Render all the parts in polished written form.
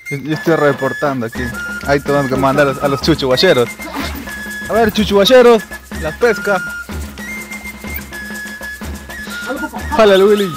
Yo estoy reportando aquí. Ahí tenemos que mandar a los chuchuguacheros. A ver, chuchuguacheros, la pesca. Jala el Willy.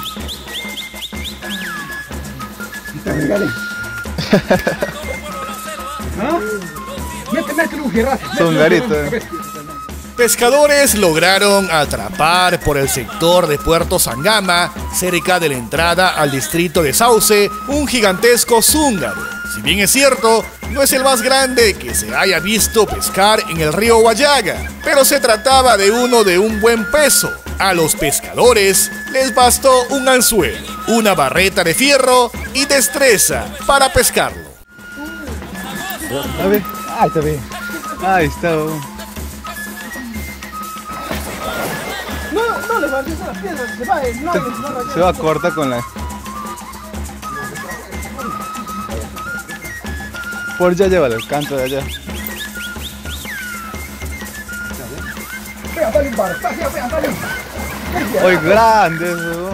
Son garitos. Pescadores lograron atrapar por el sector de Puerto Sangama, cerca de la entrada al distrito de Sauce, un gigantesco zúngaro. Si bien es cierto, no es el más grande que se haya visto pescar en el río Huallaga, pero se trataba de uno de un buen peso. A los pescadores les bastó un anzuelo, una barreta de fierro y destreza para pescarlo. A ver, ahí está bien. Ahí está. No levantes las piedras, Se va a cortar con la... Por allá llévalo, el canto de allá. Hoy grande eso.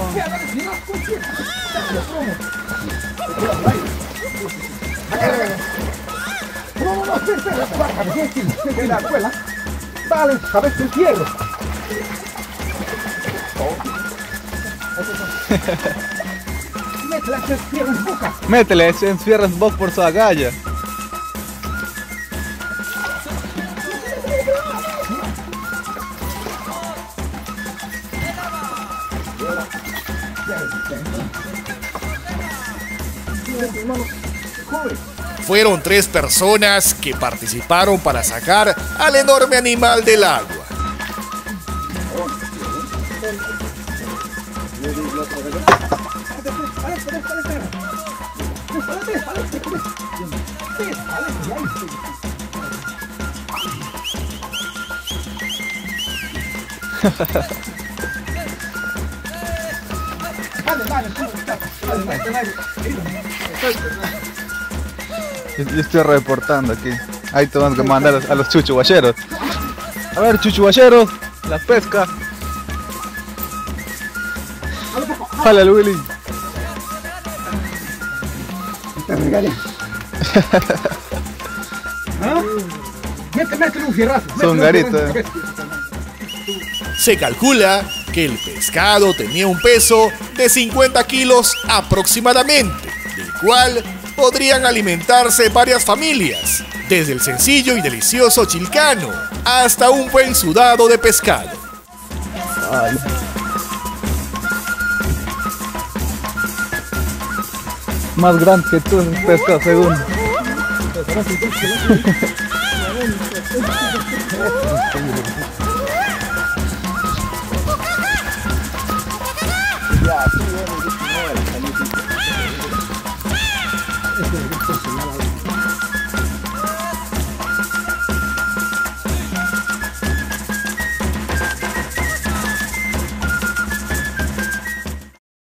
Dale, cabeza el fierro. Métele ese fierro en boca. Métele ese fierro en boca por su agalla. Fueron 3 personas que participaron para sacar al enorme animal del agua. Yo estoy reportando aquí. Ahí tenemos que mandar a los chuchuguacheros. A ver, chuchuguacheros, la pesca. Jala el Willy. Métele un fierrazo. Son garitos. Se calcula que el pescado tenía un peso de 50 kilos aproximadamente, del cual podrían alimentarse varias familias, desde el sencillo y delicioso chilcano hasta un buen sudado de pescado. Ay. Más grande que tú, el pescado segundo.